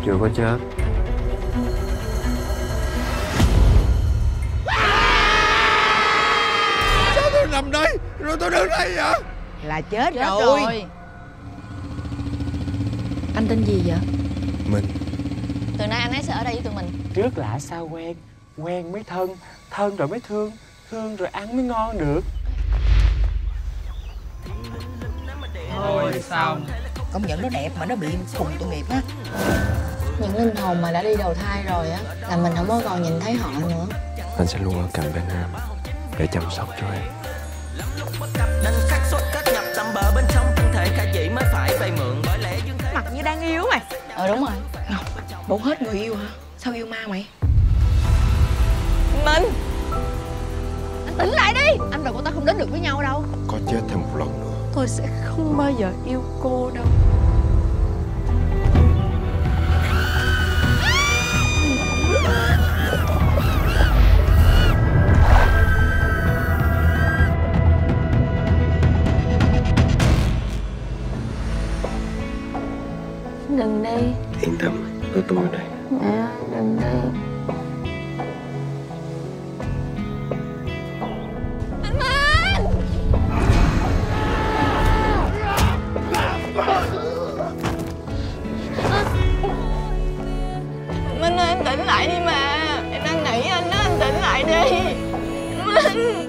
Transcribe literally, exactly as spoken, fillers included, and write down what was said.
chưa có chết. Sao tôi nằm đây rồi tôi đứng đây vậy? Là chết, Chết rồi. rồi. Anh tên gì vậy? Mình. Từ nay anh ấy sẽ ở đây với tụi mình. Trước lạ sao quen, quen mới thân, thân rồi mới thương, thương rồi ăn mới ngon được. Thôi xong. Công nhận nó đẹp mà nó bị cùng tội nghiệp á. Những linh hồn mà đã đi đầu thai rồi á là mình không có còn nhìn thấy họ nữa. Anh sẽ luôn ở cạnh bên em để chăm sóc cho em. Mặt như đang yêu mày. Ờ đúng rồi. Ngọc, bộ hết người yêu hả? Sao yêu ma mày? Mình. Anh tỉnh lại đi. Anh và cô ta không đến được với nhau đâu. Có chết thêm một lần nữa Tôi sẽ không bao giờ yêu cô đâu. Đừng đi. Yên tâm, có tôi ở đây. Mẹ, đừng đi. Minh ơi, anh tỉnh lại đi mà. Em đang nỉ anh đó, anh tỉnh lại đi. Minh.